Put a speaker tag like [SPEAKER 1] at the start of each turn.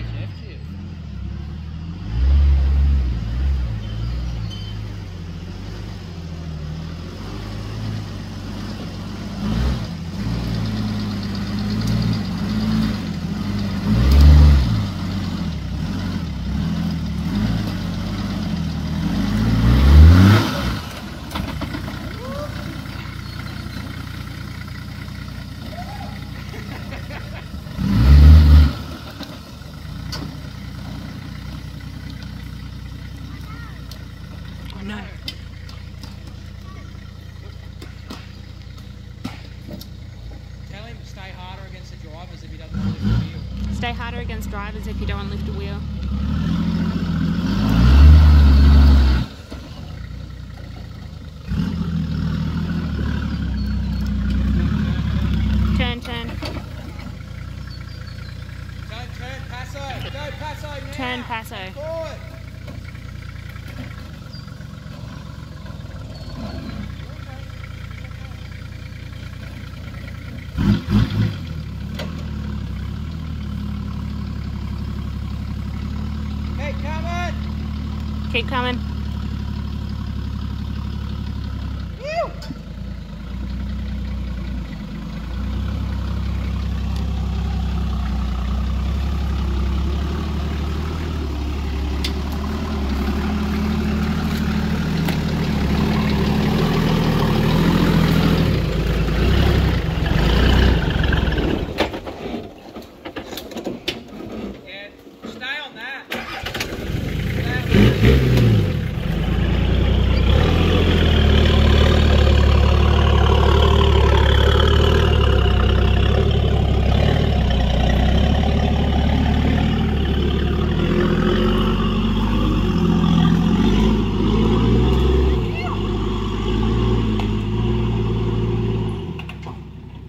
[SPEAKER 1] HF chip.
[SPEAKER 2] No.
[SPEAKER 1] Tell him to stay harder against the drivers if he doesn't want to lift the wheel.
[SPEAKER 2] Stay harder against drivers if you don't want to lift a wheel. Turn, turn.
[SPEAKER 1] Turn, Passo. Go, Passo now.
[SPEAKER 2] Turn, Passo.
[SPEAKER 1] Forward. Keep coming.
[SPEAKER 2] Keep coming.